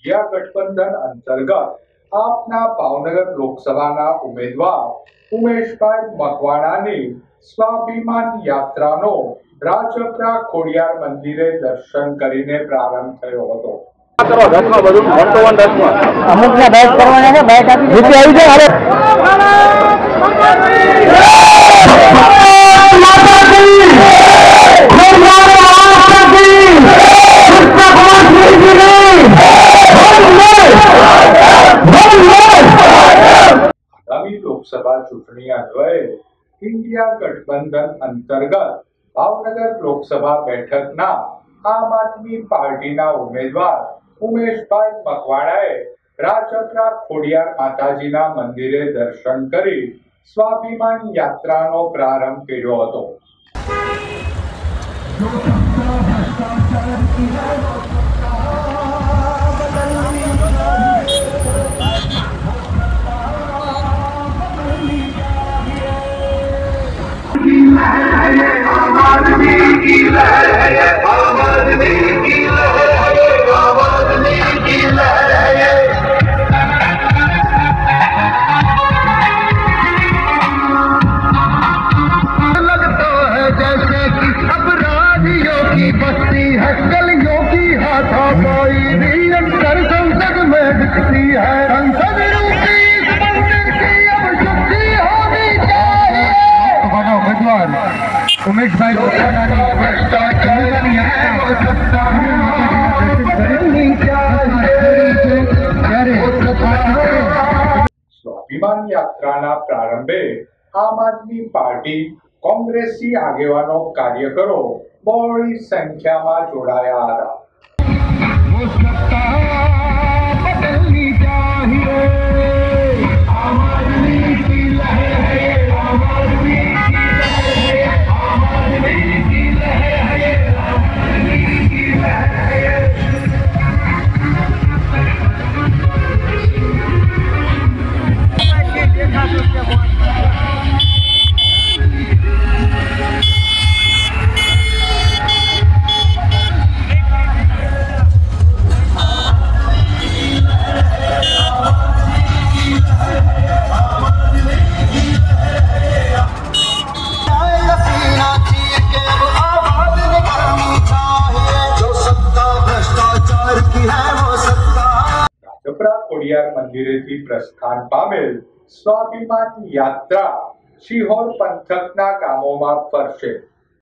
India गठबंधन अंतर्गत आपना भावनगर लोकसभा उम्मीदवार उमेशभाई मकवाणानी स्वाभिमान यात्रानो રાજપરા ખોડિયાર મંદિરે દર્શન કરીને પ્રારંભ થયો હતો। અમુકને બેટ કરવાના છે, બેટ આપી જીતી આવી છે। અરે આગામી લોકસભા ચૂંટણી અન્વયે इंडिया गठबंधन अंतर्गत भावनगर लोकसभा बैठकना आम आदमी पार्टीना उम्मीदवार उमेशभाई मकवाणाए રાજપરા ખોડિયાર માતાજીના મંદિરે દર્શન કરી સ્વાભિમાન યાત્રાનો પ્રારંભ કર્યો હતો। સ્વાભિમાન યાત્રાના પ્રારંભે આમ આદમી પાર્ટી કોંગ્રેસી આગેવાનો કાર્યકરો બહોળી સંખ્યામાં જોડાયા હતા। ખોડિયાર મંદિરેથી પ્રસ્થાન પામેલ સ્વાભિમાન યાત્રા શિહોર પંથકના ગામોમાં ફરશે।